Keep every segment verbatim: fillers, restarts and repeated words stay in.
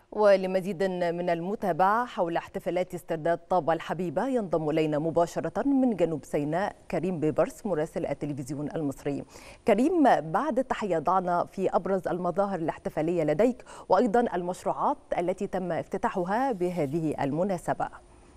ولمزيد من المتابعة حول احتفالات استرداد طابة الحبيبة ينضم إلينا مباشرة من جنوب سيناء كريم بيبرس مراسل التلفزيون المصري. كريم، بعد التحية ضعنا في أبرز المظاهر الاحتفالية لديك وأيضا المشروعات التي تم افتتاحها بهذه المناسبة.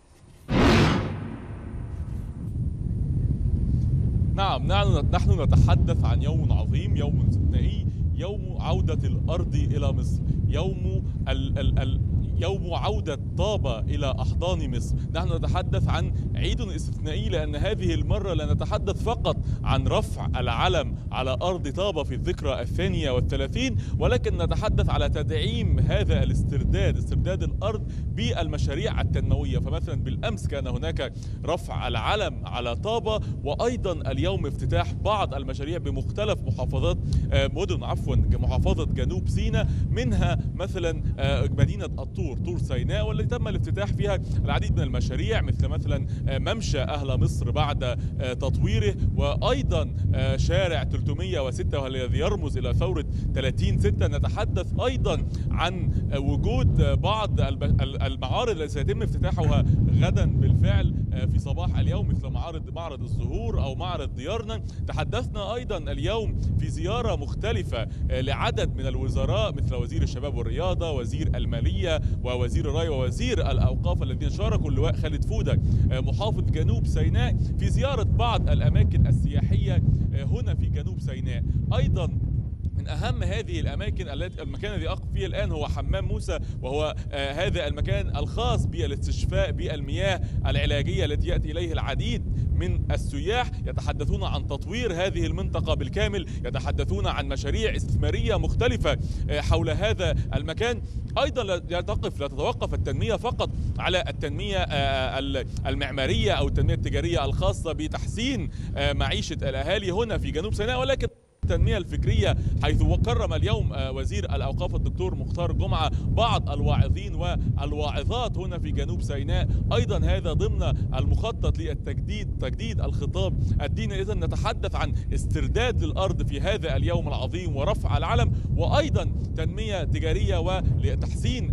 نعم نحن نتحدث عن يوم عظيم، يوم استثنائي، يوم عودة الأرض إلى مصر، يوم ال ال ال يوم عودة طابة إلى أحضان مصر. نحن نتحدث عن عيد استثنائي لأن هذه المرة لا نتحدث فقط عن رفع العلم على أرض طابة في الذكرى الثانية والثلاثين، ولكن نتحدث على تدعيم هذا الاسترداد، استرداد الأرض بالمشاريع التنموية. فمثلا بالأمس كان هناك رفع العلم على طابة، وأيضا اليوم افتتاح بعض المشاريع بمختلف محافظات مدن عفوا محافظة جنوب سيناء، منها مثلا مدينة الطور طور سيناء، والتي تم الافتتاح فيها العديد من المشاريع مثل مثلا ممشى أهل مصر بعد تطويره، وأيضا شارع ثلاثمئة وستة والذي يرمز إلى ثورة ثلاثين ستة. نتحدث أيضا عن وجود بعض المعارض التي سيتم افتتاحها غدا بالفعل في صباح اليوم، مثل معارض معرض الزهور أو معرض ديارنا. تحدثنا أيضا اليوم في زيارة مختلفة لعدد من الوزراء مثل وزير الشباب والرياضة، وزير المالية، ووزير الري، ووزير الأوقاف، الذين شاركوا اللواء خالد فودة محافظ جنوب سيناء في زيارة بعض الأماكن السياحية هنا في جنوب سيناء. أيضا من أهم هذه الأماكن التي المكان الذي أقف فيه الآن هو حمام موسى، وهو آه هذا المكان الخاص بالاستشفاء بالمياه العلاجية التي يأتي إليه العديد من السياح. يتحدثون عن تطوير هذه المنطقة بالكامل، يتحدثون عن مشاريع استثمارية مختلفة آه حول هذا المكان. أيضا لا تقف لا تتوقف التنمية فقط على التنمية آه المعمارية أو التنمية التجارية الخاصة بتحسين آه معيشة الأهالي هنا في جنوب سيناء، ولكن التنمية الفكرية، حيث كرم اليوم وزير الأوقاف الدكتور مختار جمعة بعض الواعظين والواعظات هنا في جنوب سيناء. أيضا هذا ضمن المخطط للتجديد تجديد الخطاب الديني. إذن نتحدث عن استرداد للأرض في هذا اليوم العظيم ورفع العلم، وأيضا تنمية تجارية ولتحسين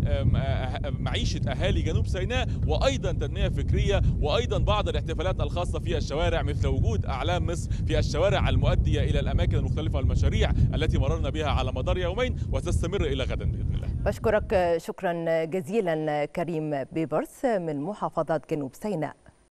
معيشة أهالي جنوب سيناء، وأيضا تنمية فكرية، وأيضا بعض الاحتفالات الخاصة في الشوارع مثل وجود أعلام مصر في الشوارع المؤدية إلى الأماكن المختلفة والمشاريع التي مررنا بها على مدار يومين وتستمر إلى غدا بإذن الله. بشكرك شكرا جزيلا كريم بيبرس من محافظة جنوب سيناء.